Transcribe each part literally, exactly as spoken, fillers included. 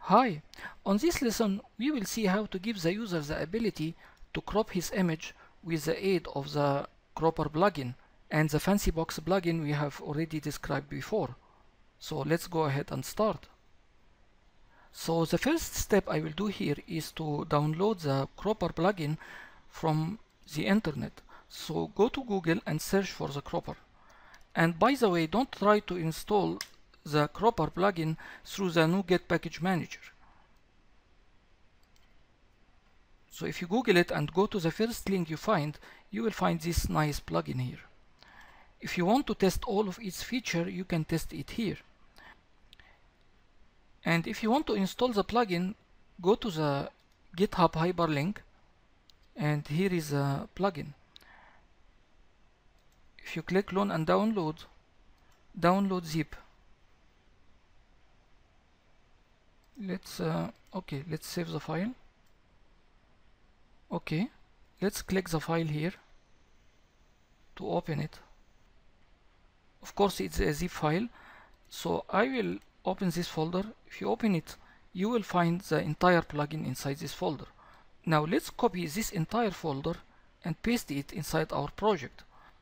Hi, on this lesson we will see how to give the user the ability to crop his image with the aid of the Cropper plugin and the FancyBox plugin we have already described before. So let's go ahead and start. So the first step I will do here is to download the Cropper plugin from the internet. So go to Google and search for the Cropper. And by the way, don't try to install the Cropper plugin through the NuGet package manager. So if you Google it and go to the first link you find, you will find this nice plugin here. If you want to test all of its features, you can test it here. And if you want to install the plugin, go to the GitHub hyperlink, and here is a plugin. If you click Loan and Download, download zip. Let's uh, okay, let's save the file. Okay, let's click the file here to open it. Of course, it's a zip file, so I will open this folder. If you open it, you will find the entire plugin inside this folder. Now let's copy this entire folder and paste it inside our project.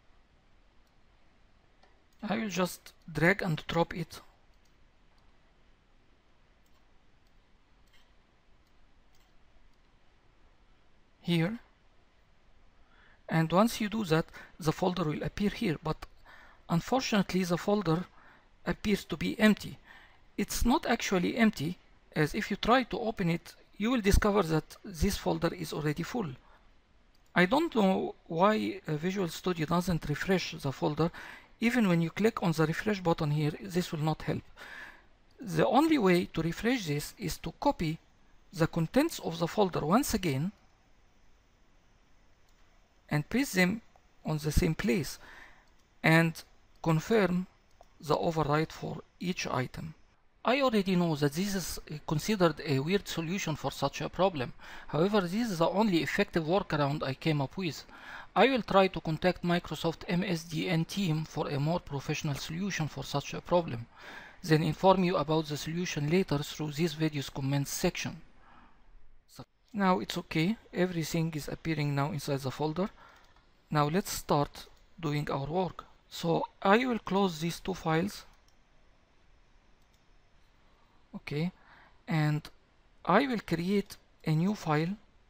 I will just drag and drop it. Here. And once you do that, the folder will appear here, but unfortunately the folder appears to be empty. It's not actually empty, as if you try to open it, you will discover that this folder is already full. I don't know why uh, Visual Studio doesn't refresh the folder. Even when you click on the refresh button here, this will not help. The only way to refresh this is to copy the contents of the folder once again and paste them on the same place and confirm the override for each item. I already know that this is considered a weird solution for such a problem. However, this is the only effective workaround I came up with. I will try to contact Microsoft M S D N team for a more professional solution for such a problem, then inform you about the solution later through this video's comments section. So now it's okay, everything is appearing now inside the folder. Now let's start doing our work. So I will close these two files. Okay, and I will create a new file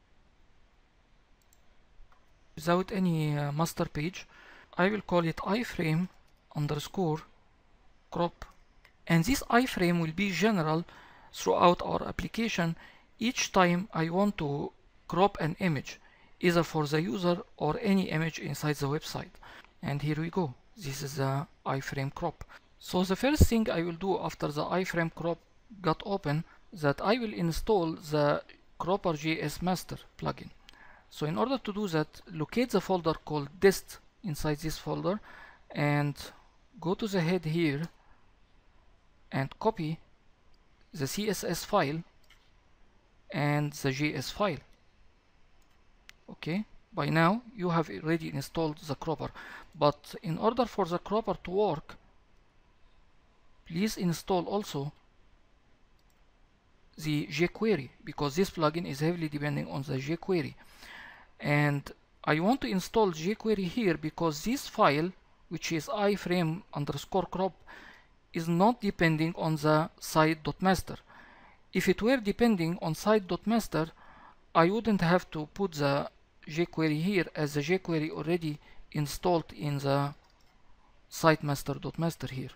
without any uh, master page. I will call it iframe underscore crop, and this iframe will be general throughout our application each time I want to crop an image, either for the user or any image inside the website. And here we go, this is the iframe crop. So the first thing I will do after the iframe crop got open, that I will install the Cropper J S Master plugin. So in order to do that, locate the folder called dist inside this folder and go to the head here and copy the C S S file and the J S file. Okay, by now you have already installed the Cropper, but in order for the Cropper to work, please install also the jQuery, because this plugin is heavily depending on the jQuery. And I want to install jQuery here because this file, which is iframe underscore crop, is not depending on the site.master. If it were depending on site.master, I wouldn't have to put the jQuery here, as the jQuery already installed in the sitemaster.master here.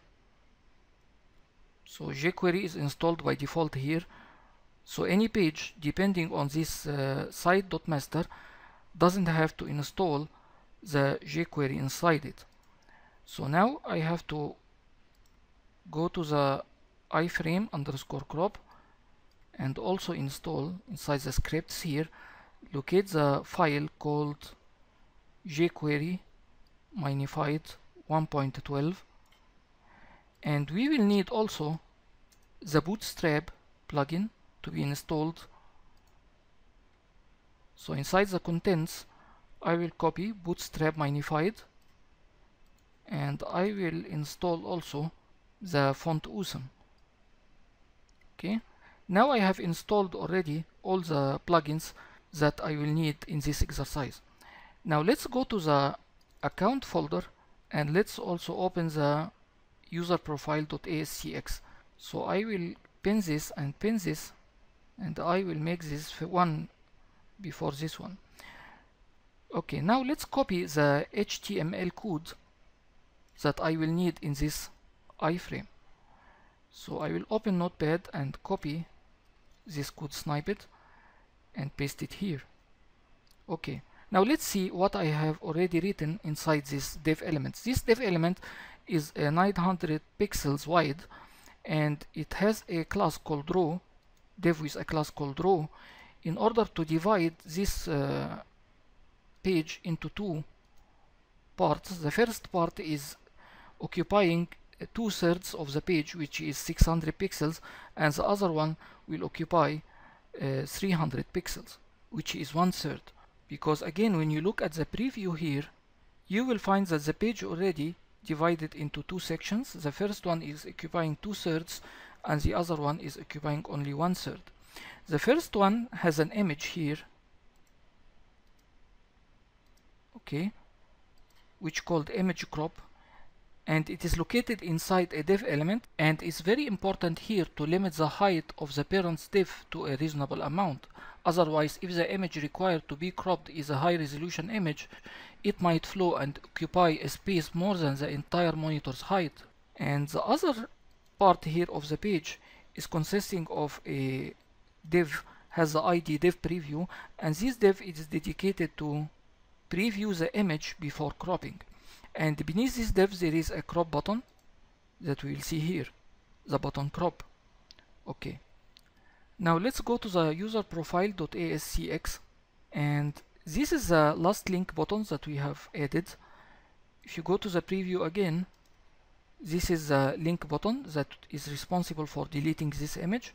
So jQuery is installed by default here. So any page depending on this uh, site.master doesn't have to install the jQuery inside it. So now I have to go to the iframe underscore crop and also install inside the scripts here, locate the file called jQuery minified one point twelve, and we will need also the Bootstrap plugin to be installed. So inside the contents, I will copy Bootstrap minified, and I will install also the font Awesome. Okay, Now I have installed already all the plugins that I will need in this exercise. Now let's go to the account folder and let's also open the user profile.ascx. So I will pin this and pin this, and I will make this one before this one. Okay, now let's copy the H T M L code that I will need in this iframe. So I will open Notepad and copy this code snippet and paste it here. Okay, now let's see what I have already written inside this div element. This div element is uh, nine hundred pixels wide, and it has a class called row, div with a class called row, in order to divide this uh, page into two parts. The first part is occupying two-thirds of the page, which is six hundred pixels, and the other one will occupy uh, three hundred pixels, which is one-third. Because again, when you look at the preview here, you will find that the page already divided into two sections. The first one is occupying two-thirds and the other one is occupying only one-third. The first one has an image here, okay, which called image crop, and it is located inside a div element, and it's very important here to limit the height of the parent's div to a reasonable amount. Otherwise, if the image required to be cropped is a high resolution image, it might flow and occupy a space more than the entire monitor's height. And the other part here of the page is consisting of a div, has the I D div preview, and this div is dedicated to preview the image before cropping. And beneath this div there is a crop button that we will see here, the button crop. Okay, now let's go to the user profile.ascx, and this is the last link button that we have added. If you go to the preview again, this is the link button that is responsible for deleting this image.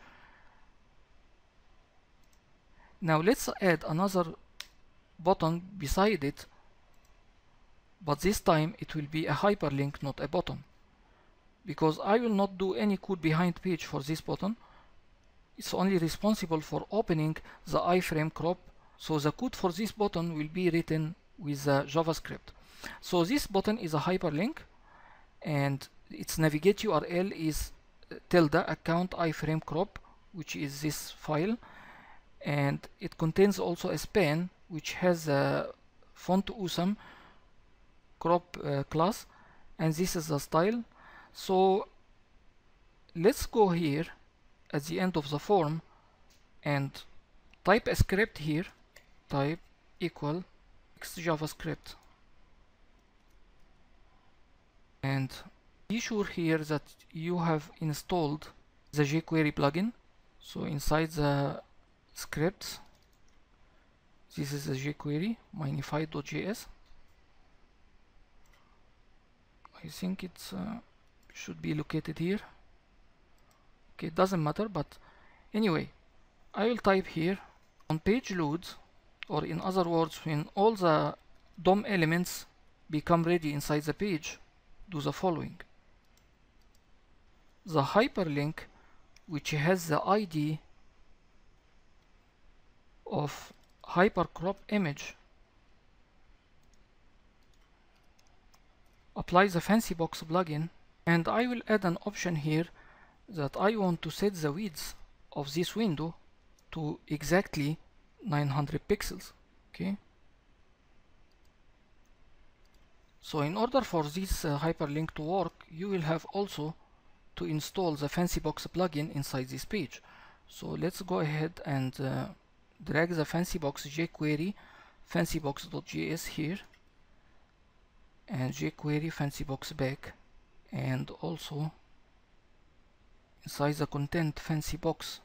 Now let's add another button beside it, but this time it will be a hyperlink, not a button, because I will not do any code behind page for this button. It's only responsible for opening the iframe crop, so the code for this button will be written with the JavaScript. So this button is a hyperlink, and its navigate U R L is tilde account iframe crop, which is this file, and it contains also a span which has a font awesome crop uh, class, and this is the style. So let's go here at the end of the form and type a script here, type equal JavaScript, and be sure here that you have installed the jQuery plugin. So inside the scripts, this is the jQuery minified.js. I think it's uh, should be located here. Okay, it doesn't matter, but anyway, I will type here on page loads, or in other words, when all the D O M elements become ready inside the page, do the following. The hyperlink, which has the I D of hypercrop image, apply the FancyBox plugin, and I will add an option here that I want to set the width of this window to exactly nine hundred pixels. Okay, so in order for this uh, hyperlink to work, you will have also to install the FancyBox plugin inside this page. So let's go ahead and uh, drag the FancyBox jQuery fancybox.js here, and jQuery FancyBox back, and also inside the content FancyBox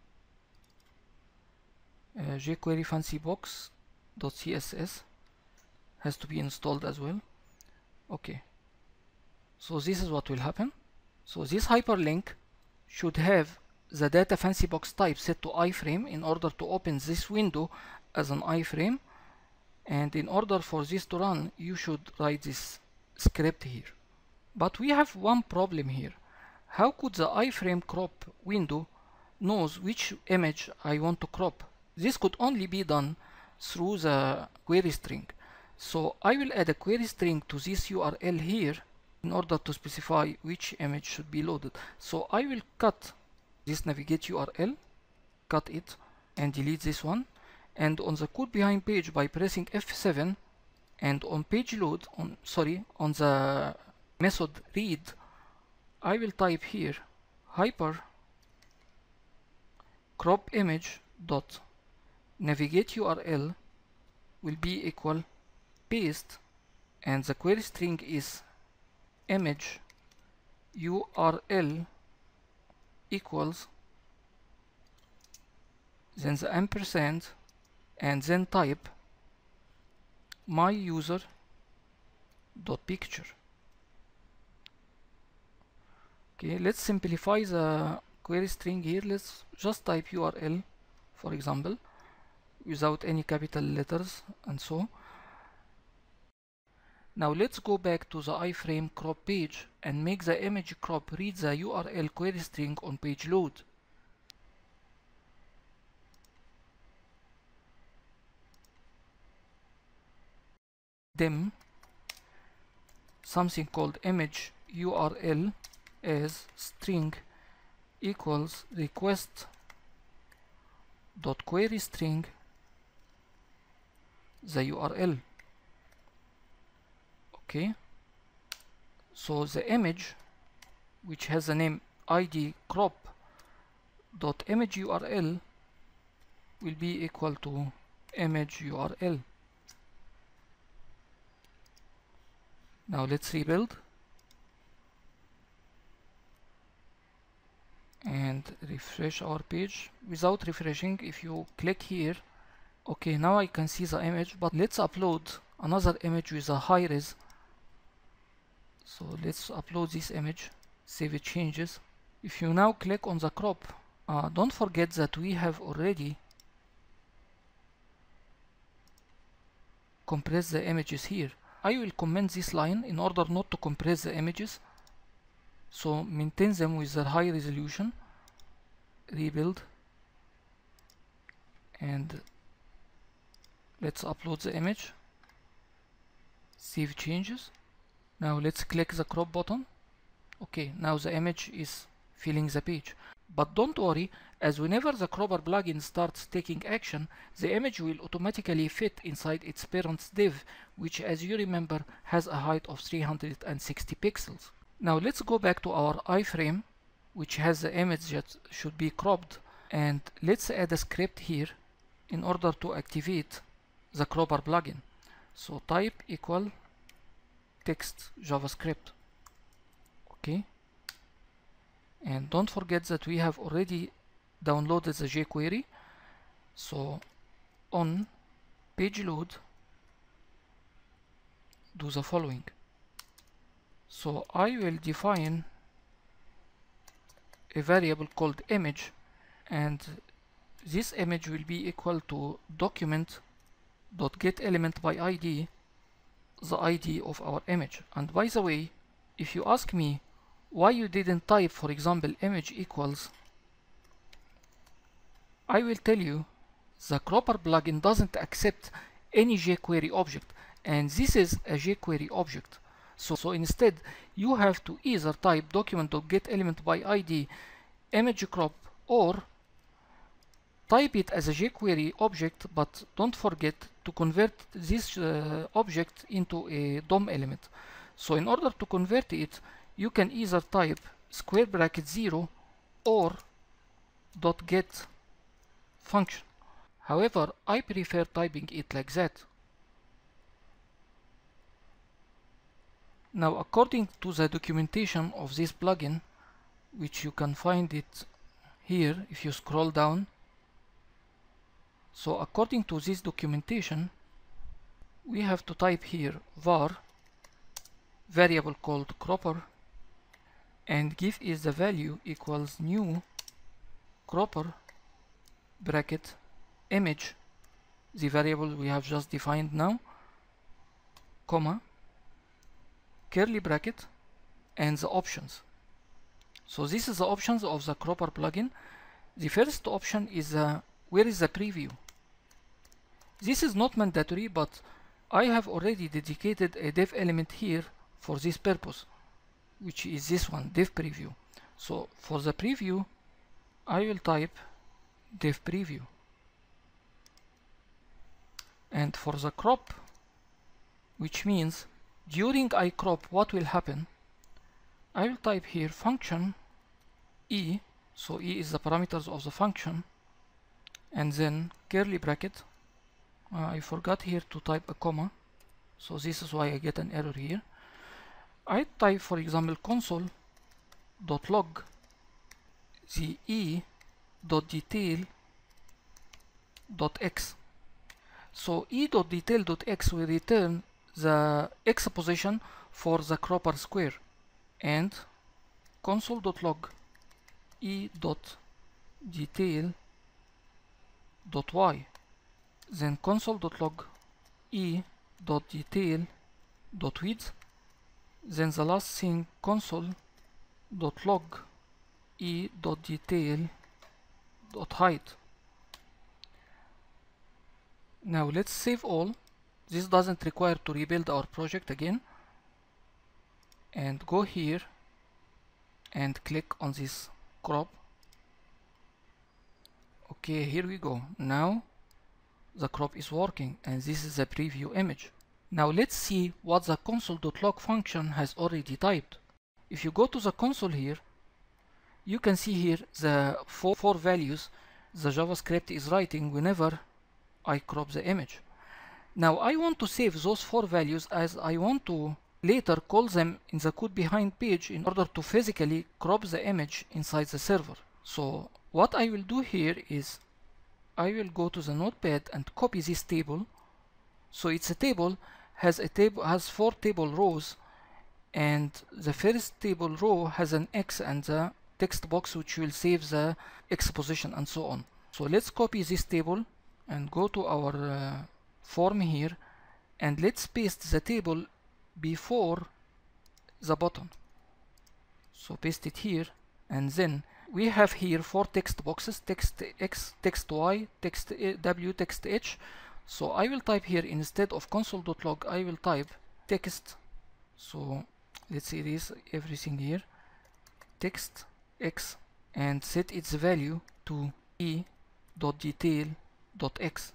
uh, jQuery fancybox.css has to be installed as well. Okay, so this is what will happen. So this hyperlink should have the data FancyBox type set to iframe in order to open this window as an iframe, and in order for this to run, you should write this script here. But we have one problem here. How could the iframe crop window knows which image I want to crop. This could only be done through the query string. So I will add a query string to this U R L here in order to specify which image should be loaded. So I will cut this navigate U R L, cut it, and delete this one. And on the code behind page, by pressing F seven, and on page load, on sorry, on the method read, I will type here hyper crop image dot navigate U R L will be equal paste, and the query string is image U R L equals, then the ampersand, and then type my user dot picture. Okay, let's simplify the query string here. Let's just type U R L, for example, without any capital letters and so. Now let's go back to the iframe crop page and make the image crop read the U R L query string on page load. Dim something called image U R L as string equals request dot query string the U R L. Okay, so the image which has the name id crop dot image U R L will be equal to image U R L. Now let's rebuild and refresh our page. Without refreshing, if you click here, okay, now I can see the image, but let's upload another image with a high res. So let's upload this image, save it changes. If you now click on the crop, uh, don't forget that we have already compressed the images here. I will comment this line in order not to compress the images, so maintain them with their high resolution. Rebuild, and let's upload the image, save changes. Now let's click the crop button. Okay, now the image is filling the page. But don't worry, as whenever the cropper plugin starts taking action, the image will automatically fit inside its parent's div, which, as you remember, has a height of three hundred sixty pixels. Now let's go back to our iframe, which has the image that should be cropped, and let's add a script here in order to activate the cropper plugin. So type equal text JavaScript. Okay, and don't forget that we have already downloaded the jQuery. So on page load, do the following. So I will define a variable called image, and this image will be equal to document dot get element by I D, the I D of our image. And by the way, if you ask me why you didn't type, for example, image equals, I will tell you the cropper plugin doesn't accept any jQuery object, and this is a jQuery object. So, so instead you have to either type document.getElement by I D image crop, or type it as a jQuery object, but don't forget to convert this uh, object into a D O M element. So in order to convert it, you can either type square bracket zero or dot get function. However, I prefer typing it like that. Now, according to the documentation of this plugin, which you can find it here if you scroll down. So according to this documentation, we have to type here var variable called cropper, and give is the value equals new cropper bracket image, the variable we have just defined now, comma, curly bracket, and the options. So this is the options of the cropper plugin. The first option is uh, where is the preview. This is not mandatory, but I have already dedicated a dev element here for this purpose, which is this one, dev preview. So for the preview, I will type dev preview. And for the crop, which means during I crop what will happen, I will type here function e, so e is the parameters of the function, and then curly bracket. uh, I forgot here to type a comma, so this is why I get an error here. I type, for example, console dot log the e dot detail dot x. So e dot detail dot x will return the x position for the cropper square, and console dot log e dot detail dot y, then console dot log e dot detail dot width, then the last thing console dot log e dot detail dot height. Now let's save all. This doesn't require to rebuild our project again, and go here and click on this crop. Okay, here we go. Now the crop is working, and this is the preview image. Now let's see what the console.log function has already typed. If you go to the console here, you can see here the four, four values the JavaScript is writing whenever I crop the image. Now I want to save those four values, as I want to later call them in the code behind page in order to physically crop the image inside the server. So what I will do here is I will go to the notepad and copy this table. So it's a table, has a table has four table rows, and the first table row has an X and the text box which will save the X position and so on. So let's copy this table and go to our uh, form here, and let's paste the table before the button. So paste it here, and then we have here four text boxes: text X, text Y, text W, text H. So I will type here, instead of console.log, I will type text. So let's see this, everything here, text X, and set its value to e.detail.x.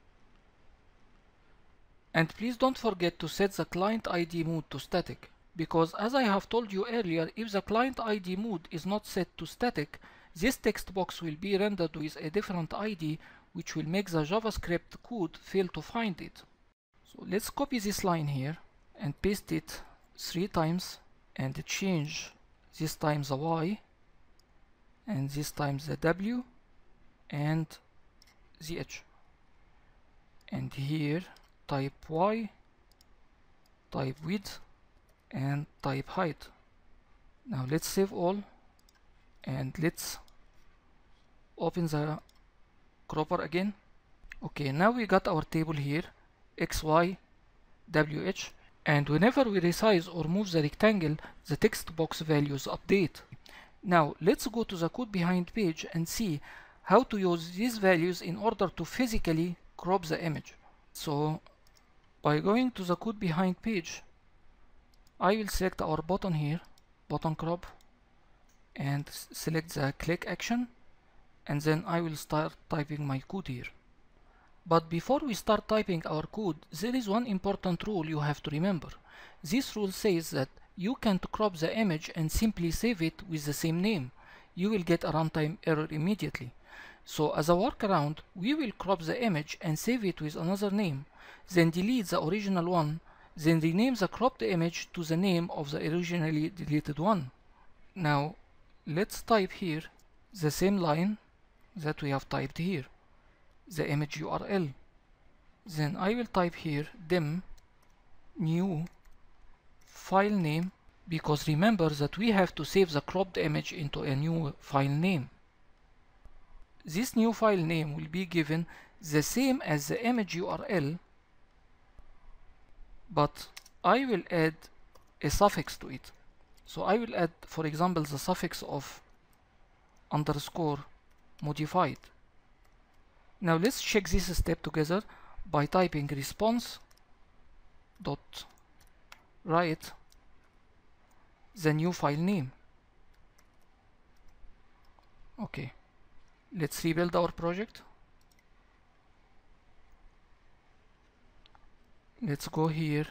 And please don't forget to set the client I D mode to static, because as I have told you earlier, if the client I D mode is not set to static, this text box will be rendered with a different I D, which will make the JavaScript code fail to find it. So let's copy this line here and paste it three times, and change this time the Y, and this time the W, and the H. And here type Y, type width, and type height. Now let's save all, and let's open the cropper again. Okay, now we got our table here, X, Y, W, H, and whenever we resize or move the rectangle, the text box values update. Now let's go to the code behind page and see how to use these values in order to physically crop the image. So by going to the code behind page, I will select our button here, button crop, and select the click action, and then I will start typing my code here. But before we start typing our code, there is one important rule you have to remember. This rule says that you can't crop the image and simply save it with the same name. You will get a runtime error immediately. So as a workaround, we will crop the image and save it with another name, then delete the original one, then rename the cropped image to the name of the originally deleted one. Now let's type here the same line that we have typed here, the image U R L. Then I will type here dim new file name, because remember that we have to save the cropped image into a new file name. This new file name will be given the same as the image U R L, but I will add a suffix to it. So I will add, for example, the suffix of underscore modified. Now let's check this step together by typing response dot write the new file name. Okay, let's rebuild our project. Let's go here.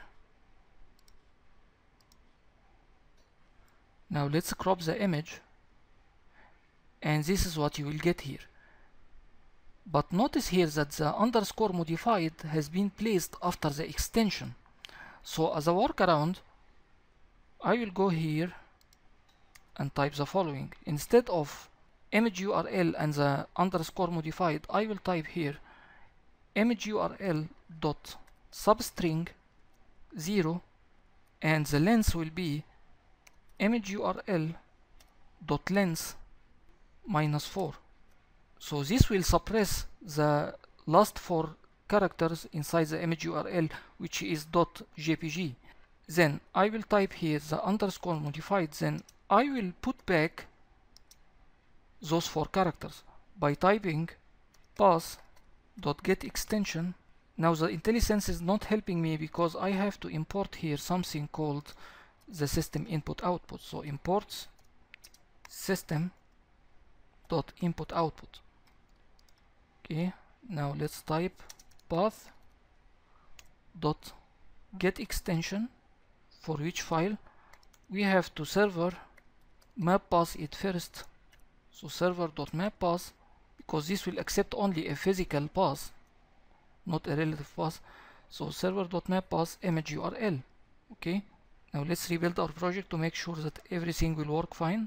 Now let's crop the image, and this is what you will get here. But notice here that the underscore modified has been placed after the extension. So as a workaround, I will go here and type the following. Instead of image U R L and the underscore modified, I will type here image U R L dot substring zero, and the length will be image U R L dot length minus four. So this will suppress the last four characters inside the image U R L, which is .jpg. Then I will type here the underscore modified, then I will put back those four characters by typing path.getExtension. Now the IntelliSense is not helping me because I have to import here something called the system input output. So imports system dot input output. Okay, now let's type path dot get extension, for which file we have to server map path it first. So server dot map path, because this will accept only a physical path, not a relative path. So server dot map path image U R L. Okay, now let's rebuild our project to make sure that everything will work fine.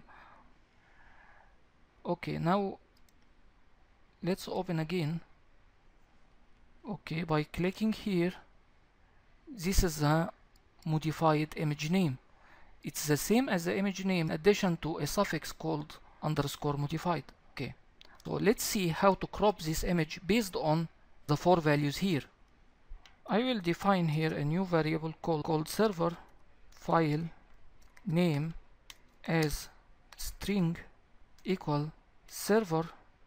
Okay, now let's open again. Okay, by clicking here, this is the modified image name. It's the same as the image name, in addition to a suffix called underscore modified. Okay, so let's see how to crop this image based on the four values here. I will define here a new variable called, called server file name as string equal server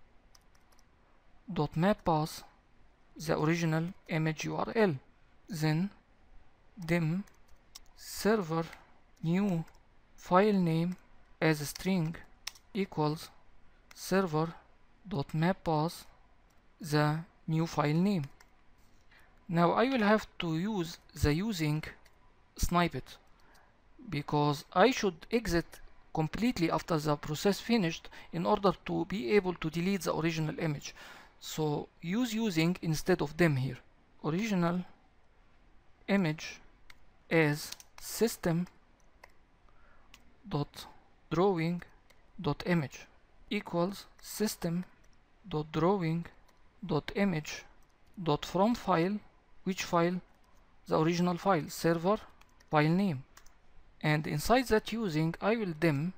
dot map path the original image U R L. Then dim server new file name as string equals server dot map path the new file name. Now I will have to use the using snippet, because I should exit completely after the process finished in order to be able to delete the original image. So use using instead of dim here. Original image as system dot drawing dot image equals system dot drawing dot image dot from file, which file? The original file, server file name. And inside that using, I will dim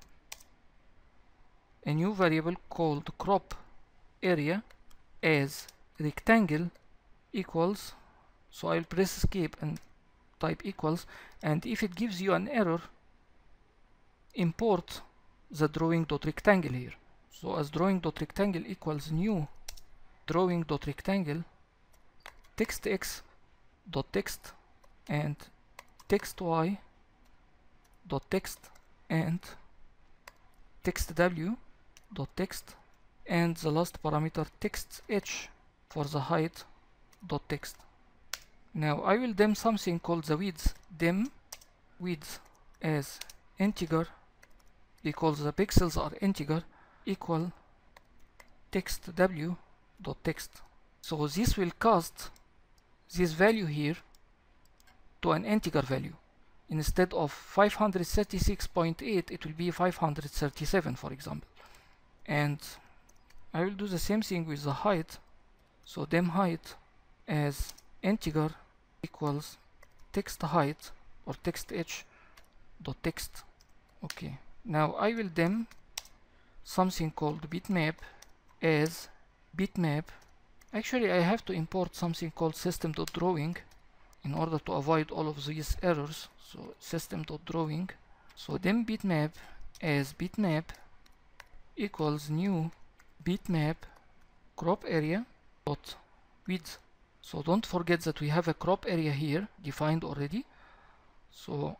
a new variable called crop area as rectangle equals, so I'll press escape and type equals, and if it gives you an error, import the drawing.rectangle here. So as drawing.rectangle equals new drawing.rectangle text x dot text and text y dot text and text w dot text, and the last parameter text h for the height dot text. Now I will dim something called the width. Dim width as integer, because the pixels are integer, equal text w dot text. So this will cast this value here to an integer value. Instead of five hundred thirty-six point eight, it will be five hundred thirty-seven, for example. And I will do the same thing with the height. So dim height as integer equals text height or text h dot text. Okay, now I will dim something called bitmap as bitmap. Actually, I have to import something called system.drawing in order to avoid all of these errors. So system.drawing. So dim bitmap as bitmap equals new bitmap crop area dot width. So don't forget that we have a crop area here defined already. So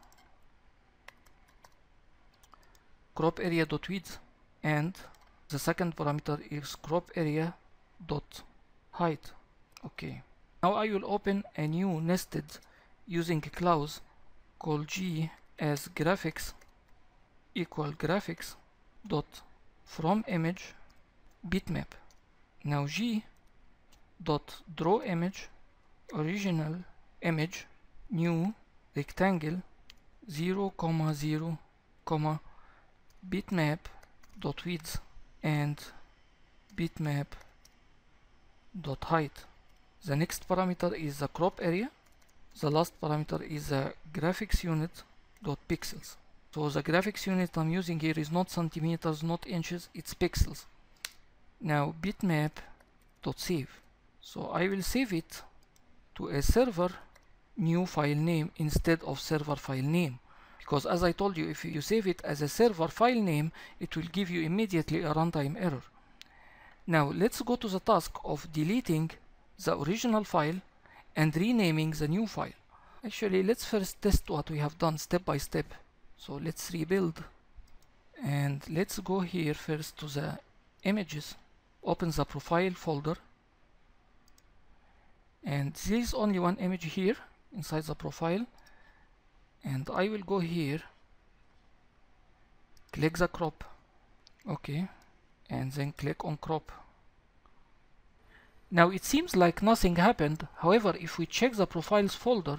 crop area dot width, and the second parameter is crop area dot height. Okay, now I will open a new nested using a clause called g as graphics equal graphics dot from image bitmap. Now g dot draw image original image new rectangle zero comma zero comma bitmap dot width and bitmap dot height. The next parameter is the crop area. The last parameter is the graphics unit dot pixels. So the graphics unit I'm using here is not centimeters, not inches, it's pixels. Now bitmap dot save. So I will save it to a server new file name instead of server file name, because as I told you, if you save it as a server file name, it will give you immediately a runtime error. Now let's go to the task of deleting the original file and renaming the new file. Actually, let's first test what we have done step by step. So let's rebuild, and let's go here first to the images, open the profile folder, and there is only one image here inside the profile, and I will go here, click the crop, okay, and then click on crop. Now it seems like nothing happened. However, if we check the profiles folder,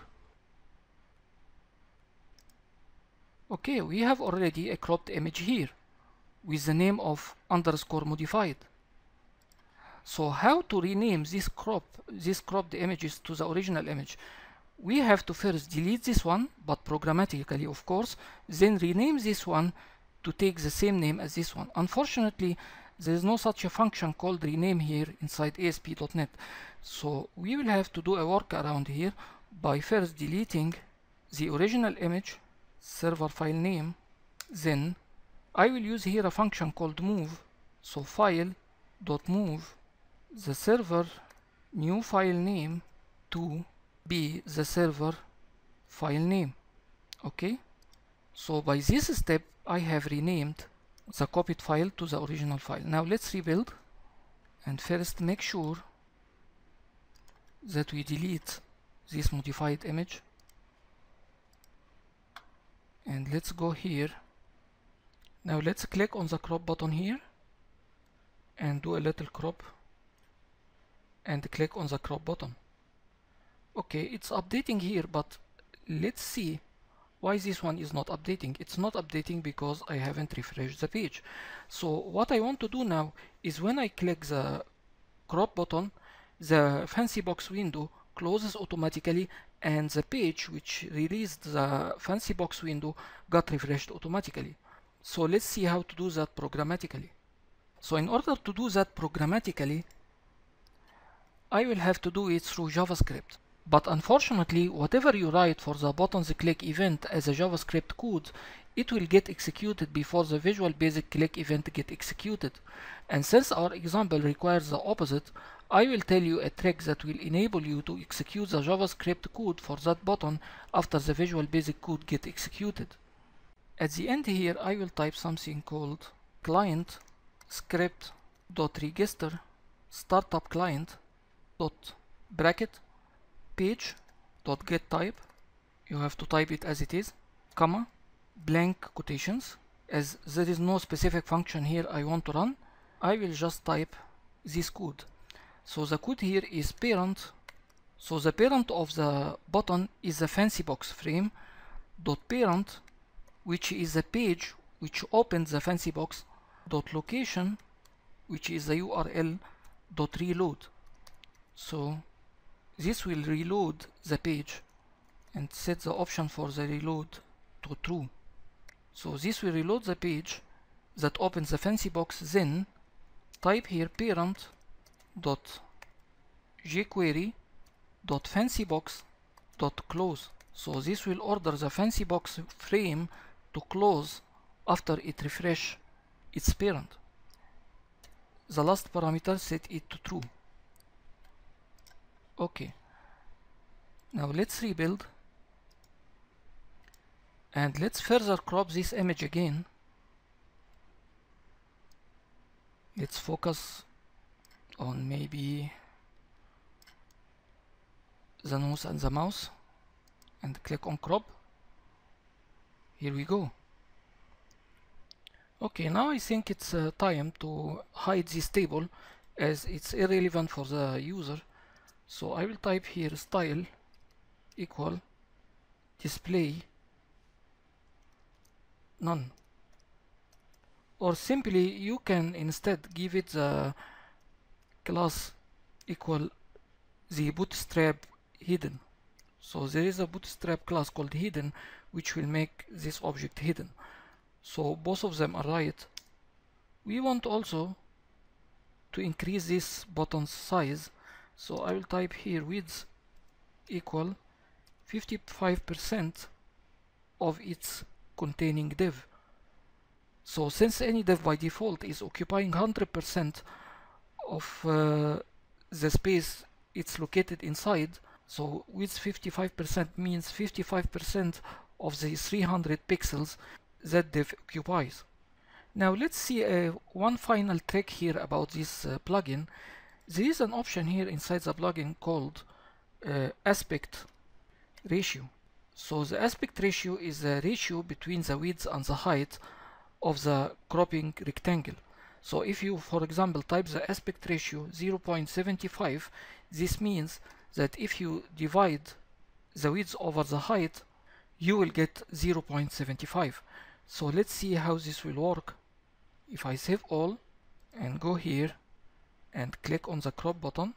okay, we have already a cropped image here with the name of underscore modified. So how to rename this crop, these cropped images to the original image? We have to first delete this one, but programmatically of course, then rename this one to take the same name as this one. Unfortunately, there is no such a function called rename here inside A S P dot net. So we will have to do a workaround here by first deleting the original image, server file name, then I will use here a function called move. So file dot move the server new file name to be the server file name. Okay, so by this step I have renamed the copied file to the original file. Now let's rebuild, and first make sure that we delete this modified image, and let's go here. Now let's click on the crop button here and do a little crop, and click on the crop button. Okay, it's updating here, but let's see why this one is not updating. It's not updating because I haven't refreshed the page. So what I want to do now is when I click the crop button, the fancy box window closes automatically, and the page which released the fancy box window got refreshed automatically. So let's see how to do that programmatically. So in order to do that programmatically, I will have to do it through JavaScript. But unfortunately, whatever you write for the buttons click event as a JavaScript code, it will get executed before the Visual Basic click event get executed. And since our example requires the opposite, I will tell you a trick that will enable you to execute the JavaScript code for that button after the Visual Basic code get executed. At the end here, I will type something called client script dot register startup client dot bracket page dot get type. You have to type it as it is, comma, blank quotations. As there is no specific function here I want to run, I will just type this code. So the code here is parent. So the parent of the button is the fancy box frame dot parent, which is the page which opens the fancy box, dot location, which is the U R L, dot reload. So this will reload the page and set the option for the reload to true. So this will reload the page that opens the fancy box. Then type here parent dot jQuery dot fancybox dot close. So this will order the fancy box frame to close after it refresh its parent. the last parameter, set it to true. Okay, now let's rebuild and let's further crop this image again. Let's focus on maybe the nose and the mouth and click on crop. Here we go. Okay, now I think it's uh, time to hide this table as it's irrelevant for the user. So I will type here style equal display none, or simply you can instead give it the class equal the bootstrap hidden. So there is a bootstrap class called hidden which will make this object hidden. So both of them are right. We want also to increase this button's size, so I will type here width equal fifty-five percent of its containing div. So since any div by default is occupying one hundred percent of uh, the space it's located inside, so width fifty-five percent means fifty-five percent of the three hundred pixels that div occupies. Now let's see uh, one final trick here about this uh, plugin. There is an option here inside the plugin called uh, aspect ratio. So the aspect ratio is the ratio between the width and the height of the cropping rectangle. So if you, for example, type the aspect ratio zero point seven five, this means that if you divide the width over the height, you will get zero point seven five. So let's see how this will work. If I save all and go here and click on the crop button,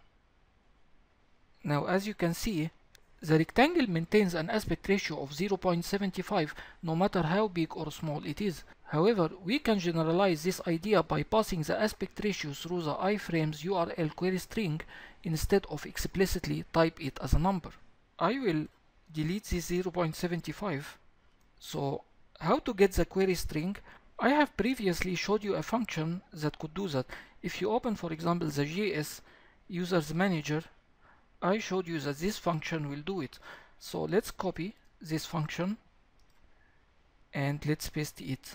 now as you can see, the rectangle maintains an aspect ratio of zero point seven five no matter how big or small it is. However, we can generalize this idea by passing the aspect ratio through the iframes U R L query string instead of explicitly type it as a number. I will delete this zero point seven five. So how to get the query string? I have previously showed you a function that could do that. If you open, for example, the J S users manager, I showed you that this function will do it. So let's copy this function and let's paste it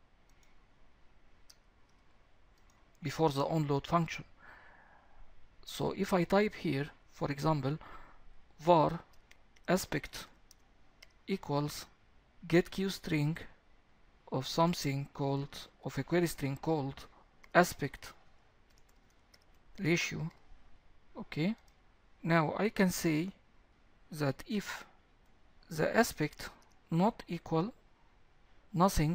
before the onload function. So if I type here, for example, var aspect equals get queryString of something called, of a query string called aspect ratio, okay. Now I can say that if the aspect not equal nothing,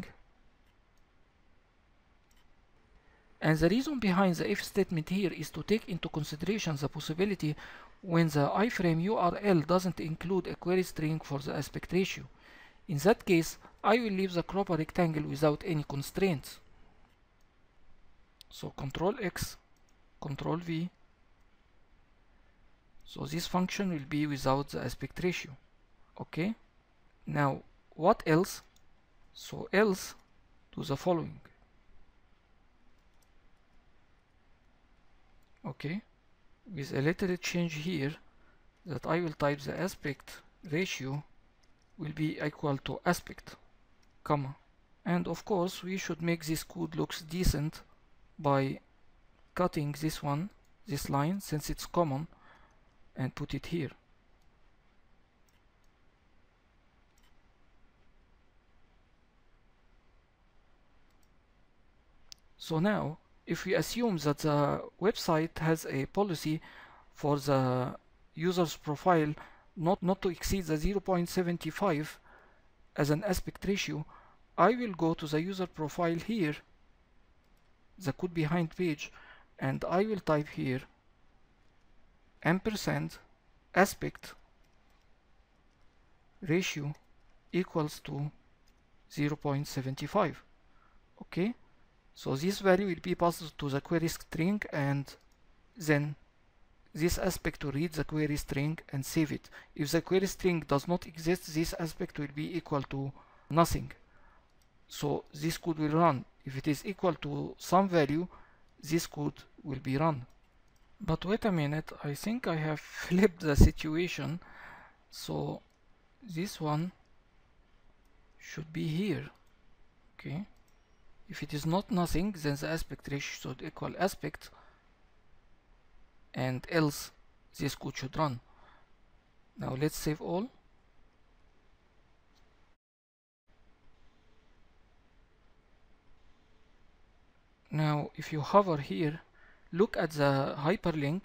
and the reason behind the if statement here is to take into consideration the possibility when the iframe U R L doesn't include a query string for the aspect ratio. In that case, I will leave the cropper rectangle without any constraints. So control X, control V. So this function will be without the aspect ratio. Okay. Now what else? So else do the following. Okay. With a little change here, that I will type the aspect ratio will be equal to aspect, comma. And of course we should make this code looks decent by cutting this one, this line, since it's common, and put it here. So now if we assume that the website has a policy for the user's profile not, not to exceed the zero point seven five as an aspect ratio, I will go to the user profile here, the code behind page, and I will type here ampersand aspect ratio equals to zero point seven five. Okay, so this value will be passed to the query string, and then this aspect to read the query string and save it. If the query string does not exist, this aspect will be equal to nothing. So this code will run. If it is equal to some value, this code will be run. But wait a minute, I think I have flipped the situation. So this one should be here. Okay. If it is not nothing, then the aspect ratio should equal aspect, and else this code should run. Now let's save all. Now if you hover here, look at the hyperlink.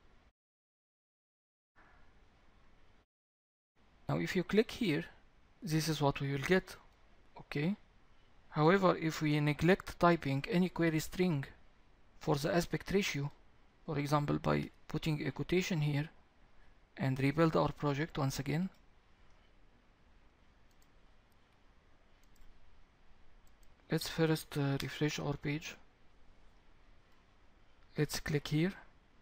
Now if you click here, this is what we will get. Okay. However, if we neglect typing any query string for the aspect ratio, for example by putting a quotation here, and rebuild our project once again, let's first uh, refresh our page. Let's click here.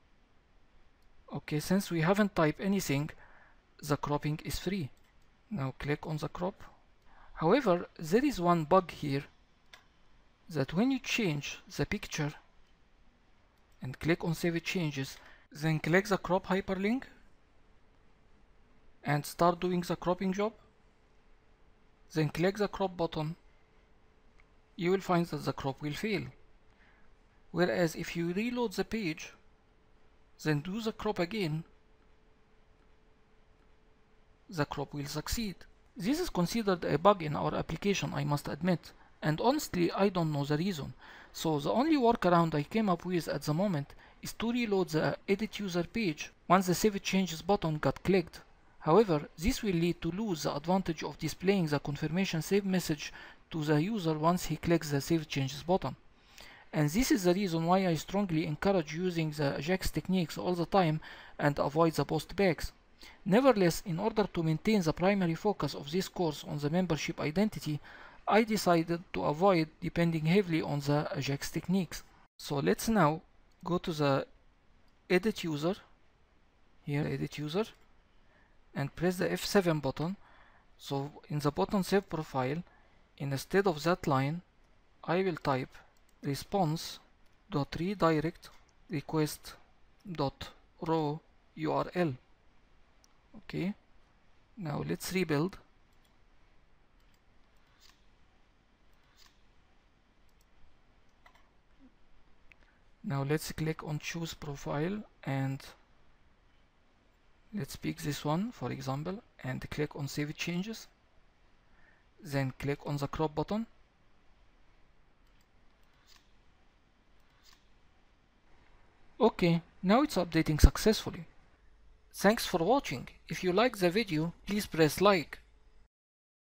Okay, since we haven't typed anything, the cropping is free. Now click on the crop. However, there is one bug here, that when you change the picture and click on Save Changes, then click the crop hyperlink and start doing the cropping job, then click the crop button, you will find that the crop will fail. Whereas if you reload the page, then do the crop again, the crop will succeed. This is considered a bug in our application, I must admit, and honestly I don't know the reason. So the only workaround I came up with at the moment is to reload the edit user page once the Save Changes button got clicked. However, this will lead to lose the advantage of displaying the confirmation save message to the user once he clicks the Save Changes button. And this is the reason why I strongly encourage using the Ajax techniques all the time and avoid the post bags. Nevertheless, in order to maintain the primary focus of this course on the membership identity, I decided to avoid depending heavily on the Ajax techniques. So let's now go to the edit user, here edit user, and press the F seven button. So in the button save profile, instead of that line, I will type response dot redirect request dot row U R L. Okay, now let's rebuild. Now let's click on choose profile and let's pick this one for example and click on save changes, then click on the crop button. Okay, now it's updating successfully. Thanks for watching. If you like the video, please press like.